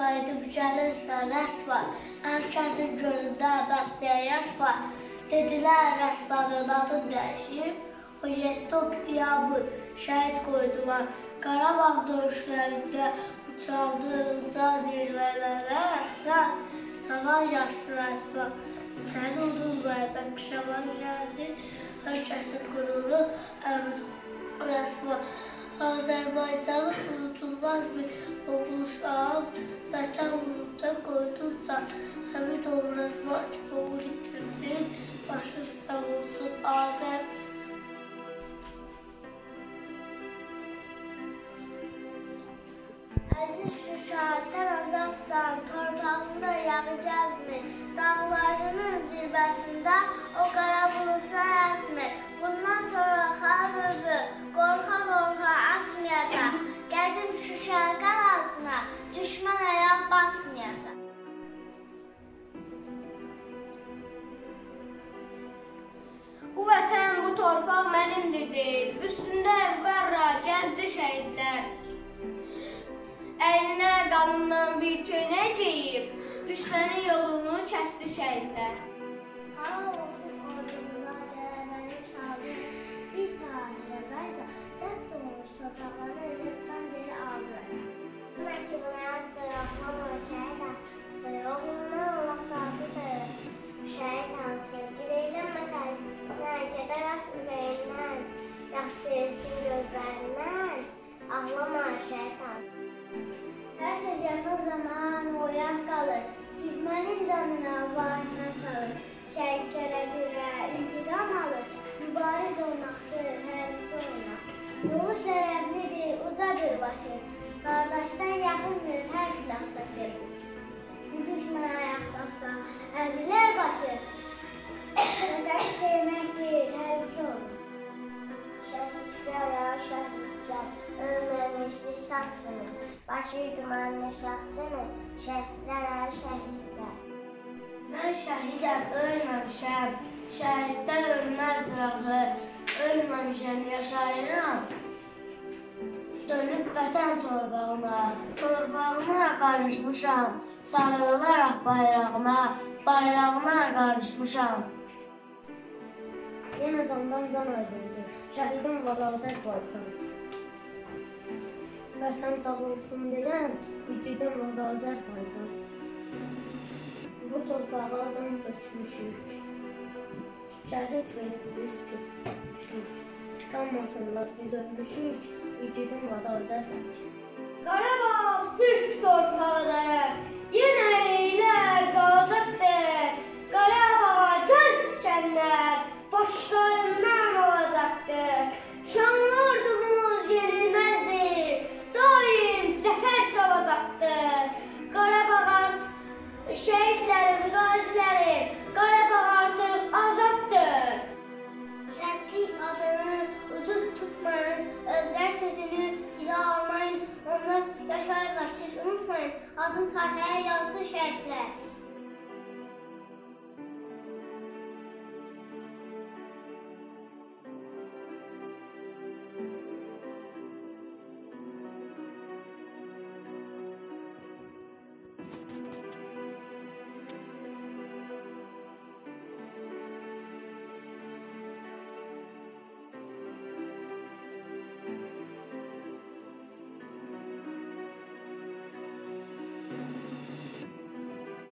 qayıdıb gəlirsən rəsva, hər kəsin gözündə bəstəyə yaş var. Dedilər rəsvanın adını dəyişib, 17 oktyabr şəhid qoydular. Qarabağ döyüşlərində uçaldı uca zirvələrə, sən tavan yaşlı rəsva. Səni unutmayacaq Şaban şəhəri, hər kəsin qüruru əmin rəsva. Azərbaycanı unutulmaz bir oğlusan, vətən uğrunda qoydunsan, həmin rəsva kimi uğur itirdin, başın sağ olsun Azərbaycan. Əziz Şuşa, sən azadsan, torpağında yağacaqmı? Dağlarının zirvəsində o qara bulutlar əsmir. Bundan sonra xalq ömrü qorxa-qorxa açmayacaq. Qədim Şuşa qalasına düşmən ayaq basmayacaq. Bu vətən, bu torpaq mənimdir. Üstündə qara gəzdi şəhidlər. Əyninə qanından bir köynək geyib, düşmənin yolunu kəsdi şəhidlər. Halal olsun ordumuza qələbəni çaldı, bir tarih yazaysa, sərt doğmuş torpaqları əllədən geri aldı. Məktubunu yazdıraqman ölkəyə qalsı, oğlundan Allah razıdır. Şəhid hansı, girəylənmədən, gedərək ürəyindən, yaxşıyılsın gözlərindən, ağlama şəhid hansı. Hər söz yatan zaman oyaq qalır, düşmənin canına vahimə salır, şəhidlərə görə intiqam alır, mübariz olmaqdır, hərbiçi olmaq. Yolu şərəflidir, ucadır başı, qardaşdan yaxındır hər silah taşı. Düşmən ayaqdasa, əzilər başı, vətəni sevməkdir, hərbiçi olmaq. Şəhidlərə, şəhidlər, ölməmişli sağsınız. Başı dumanlı şahsınız, şəhidlərə, şəhidlər. Mən şəhidəm, ölməmişəm, şəhidlər ölməzdir axı, ölməmişəm, yaşayıram. Dönüb vətən torpağına qarışmışam, sarılaraq bayrağına qarışmışam. Yenə adamdan can öldürdü, şəhidim var Azərbaycan. Vətən sağ olsun deyən, incidən var Azərbaycan. Bu torpaqlardan tökmüşük, şəhid veribdiz ki, sanmasınlar biz ölmüşük, incidən var Azərbaycan. Qarabağ Türk torpağıdır, yenə ilə qalacaqdır. Qarabağa göz dikənlər başlarından olacaqdır. Şanlı ordumuz yenilməzdir, daim zəfər çalacaqdır. Qarabağa şəhidlərim, qazilərim, Qarabağ artıq azaddır. Şəhidlik adını ucuz tutmayın, özlər sözünü dilə almayın, onlar yaşayırlar, siz unutmayın, adın tarixə yazdı şəhidlər.